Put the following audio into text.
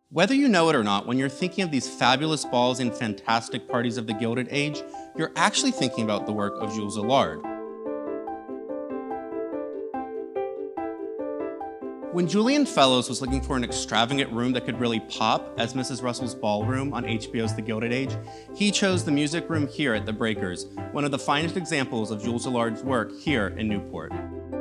Whether you know it or not, when you're thinking of these fabulous balls and fantastic parties of the Gilded Age, you're actually thinking about the work of Jules Allard. When Julian Fellowes was looking for an extravagant room that could really pop as Mrs. Russell's Ballroom on HBO's The Gilded Age, he chose the music room here at the Breakers, one of the finest examples of Jules Allard's work here in Newport.